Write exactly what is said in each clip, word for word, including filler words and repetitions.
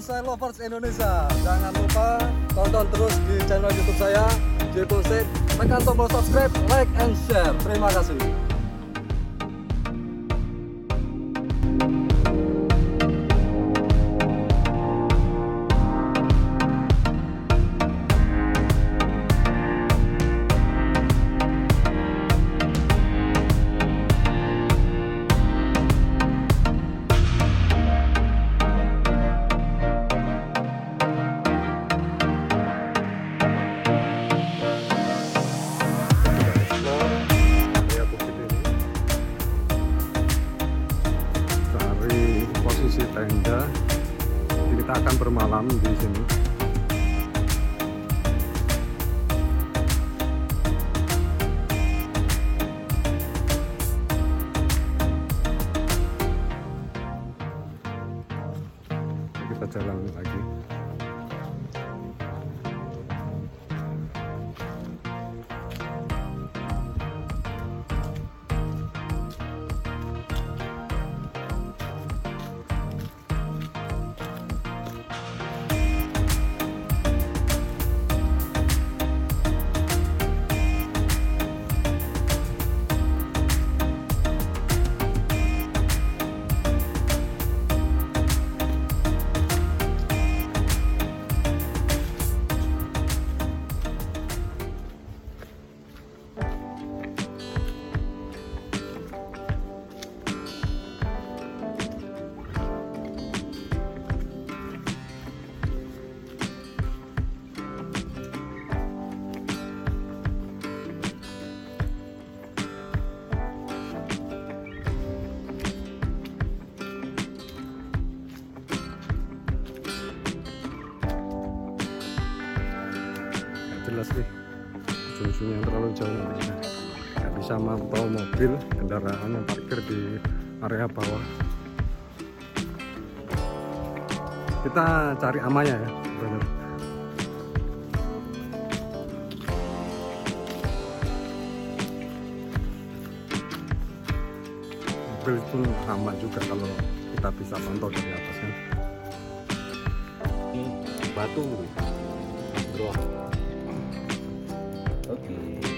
bonsai lovers Indonesia. Jangan lupa tonton terus di channel YouTube saya, jbonsai. Tekan tombol subscribe, like, and share. Terima kasih. Tenda, kita akan bermalam di sini. Kita jalan lagi. Jelas sih ujung-ujungnya yang terlalu jauh nanti nggak bisa mantau mobil kendaraan yang parkir di area bawah. Kita cari amannya ya, benar. Mobil pun aman juga kalau kita bisa pantau dari atasnya. Ini batu bro. Oke.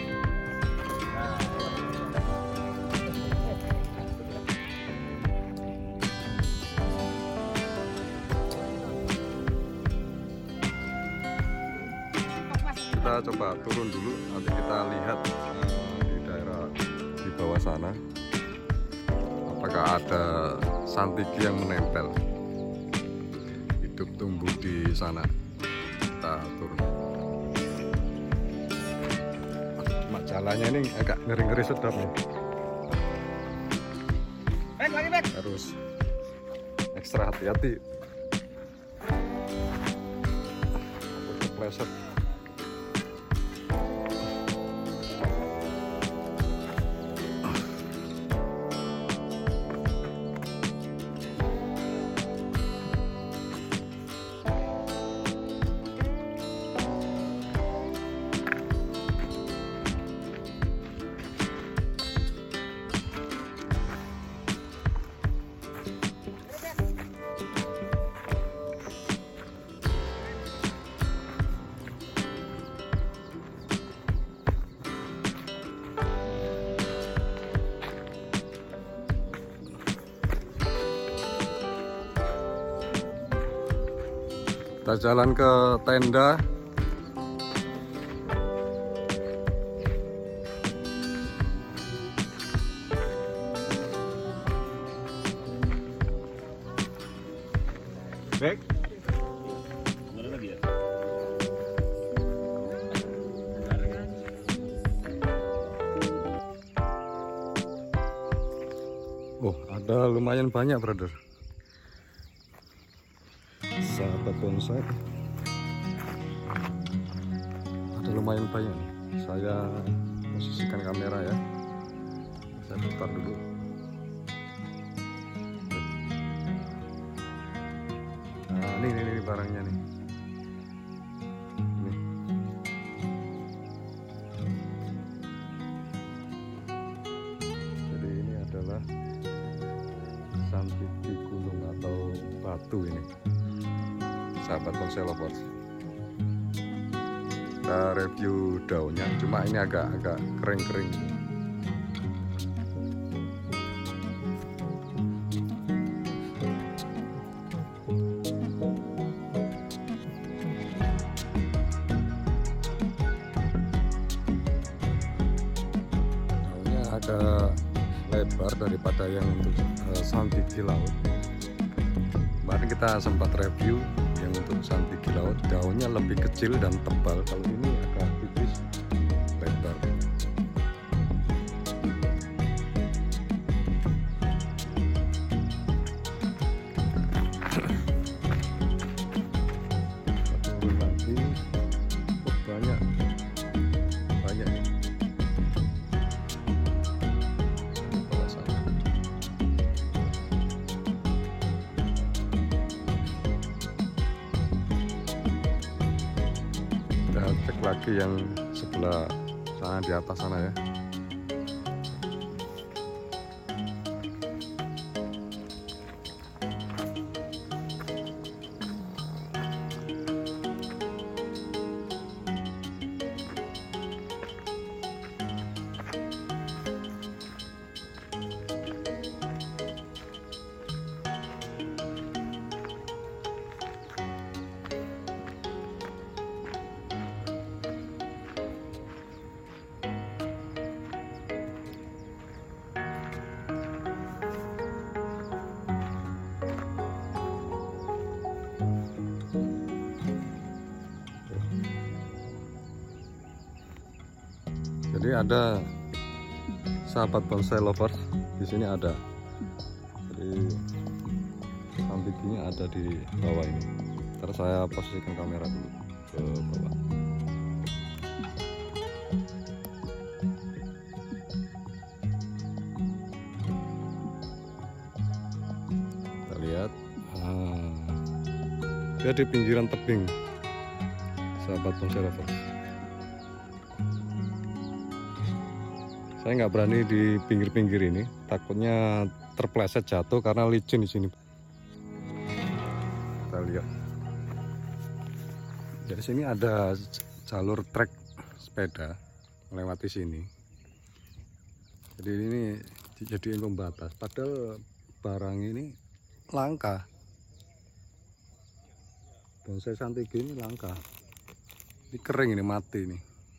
Kita coba turun dulu, nanti kita lihat di daerah di bawah sana apakah ada santigi yang menempel, hidup tumbuh di sana. Kita turun. Jalannya ini agak ngeri-ngeri sedap nih. Harus ekstra hati-hati. Kepleset. Kita jalan ke tenda. Baik. Mana lagi ya? Oh, ada lumayan banyak, brother. Sahabat bonsai, ada lumayan banyak nih. Saya posisikan kamera ya, saya putar dulu. Nah, ini, ini, ini barangnya nih. Ini. Jadi ini adalah santigi gunung atau batu ini. sahabat bonsai lovers. Kita review daunnya, cuma ini agak-agak kering-kering. Daunnya agak lebar daripada yang untuk uh, santigi laut. Kemarin kita sempat review yang untuk santigi laut, daunnya lebih kecil dan tebal. Kalau ini agak tipis, lebar. Satu lagi, oh, banyak, banyak ini. Bawah sana. Kita cek lagi yang sebelah sana, di atas sana ya. Jadi ada sahabat bonsai lovers di sini ada. Jadi santiginya ada di bawah ini. Terus saya posisikan kamera dulu ke bawah. Kita lihat, ah, dia di pinggiran tebing, sahabat bonsai lovers. Saya nggak berani di pinggir-pinggir ini, takutnya terpleset jatuh karena licin di sini. Kita lihat. Jadi sini ada jalur trek sepeda melewati sini. Jadi ini dijadiin pembatas. Padahal barang ini langka. Bonsai santigi ini langka. Ini kering, ini mati nih.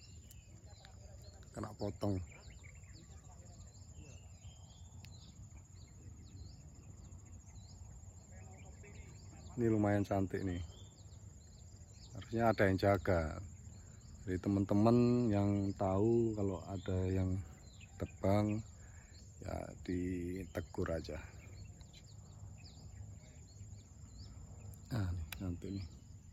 Kena potong. Ini lumayan cantik nih, harusnya ada yang jaga. Jadi teman-teman yang tahu kalau ada yang tebang ya ditegur aja. Nah, nih, cantik nih.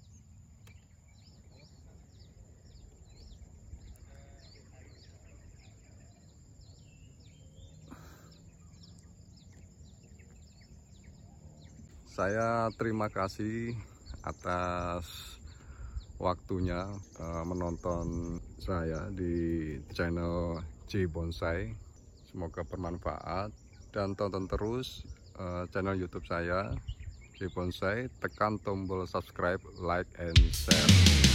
Saya terima kasih atas waktunya uh, menonton saya di channel jbonsai. Semoga bermanfaat dan tonton terus uh, channel YouTube saya jbonsai. Tekan tombol subscribe, like, and share.